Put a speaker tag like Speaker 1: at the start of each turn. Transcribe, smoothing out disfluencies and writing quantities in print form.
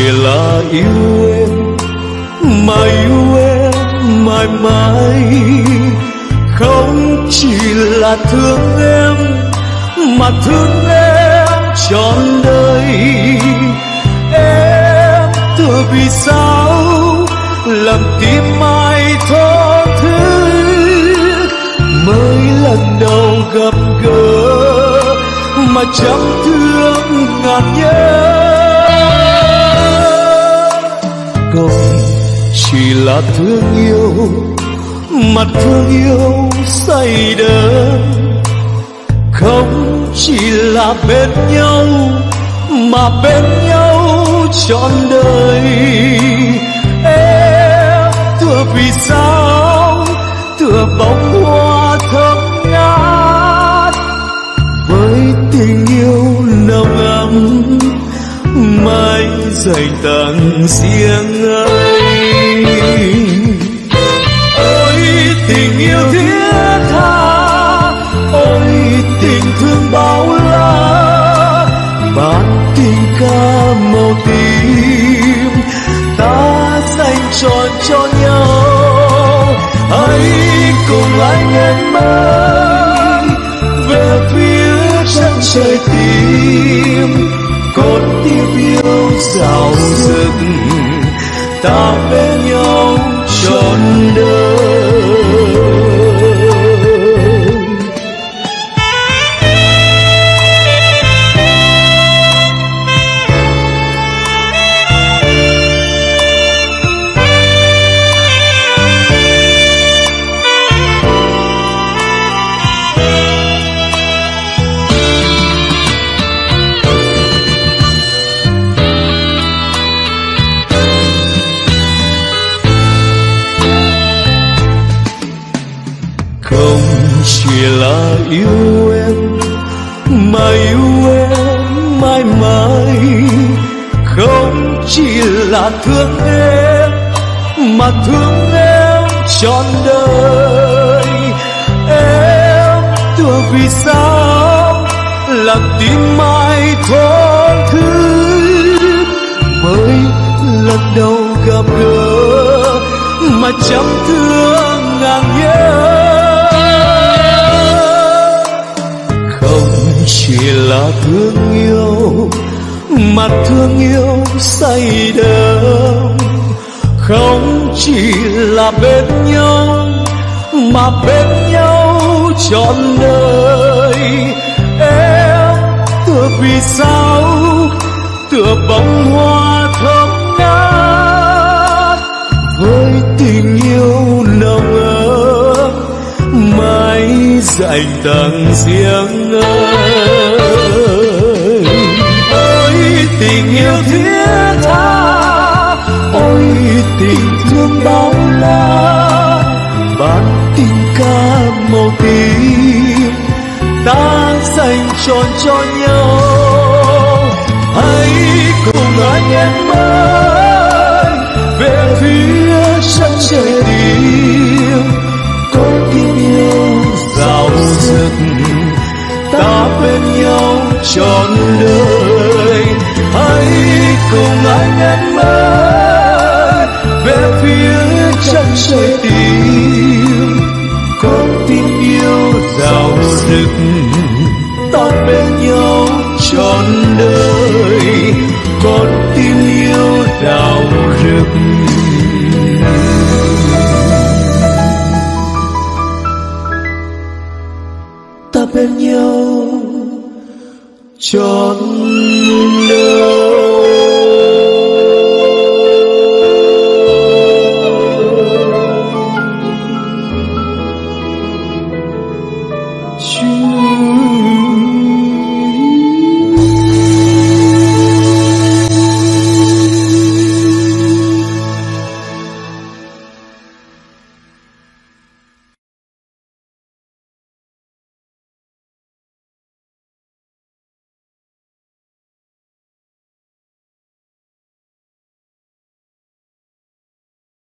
Speaker 1: là yêu em mà yêu em mãi mãi, không chỉ là thương em mà thương em trọn đời. Em từ vì sao làm tim ai thổn thức, mới lần đầu gặp gỡ mà chẳng thương ngàn nhớ. Không chỉ là thương yêu mà thương yêu say đắm, không chỉ là bên nhau mà bên nhau trọn đời. Em tựa vì sao tựa bóng hoa thơm ngát, với tình yêu nồng ấm mãi dành tặng riêng ấy. Ôi tình yêu thiết tha, ôi tình thương bao la, ban tình ca màu tím ta dành trọn cho nhau. Hãy cùng anh em mãi về phía chân trời tìm, con tim yêu dạo dực ta bên nhau trọn đời. Chỉ là yêu em mà yêu em mãi mãi, không chỉ là thương em mà thương em trọn đời. Em tựa vì sao làm tim ai thổn thức, mới lần đầu gặp gỡ mà chẳng thương ngàn nhớ. Chỉ là thương yêu mà thương yêu say đắm, không chỉ là bên nhau mà bên nhau trọn đời. Em tựa vì sao tựa bông hoa thơm ngát, với tình yêu nồng ấm mãi dành tặng riêng ơi. Ôi tình yêu thiết tha, ôi tình thương bao la, ban tình ca màu tím ta dành trọn cho nhau. Hãy cùng anh em ơi về phía chân trời tìm, con tim yêu dạo dực ta bên nhau trọn đời. Hãy cùng anh em ơi về phía chân trời tìm, con tim yêu dạo dực ta bên nhau trọn đời. Con tim yêu dạo dực ta bên nhau trọn đời. Chúa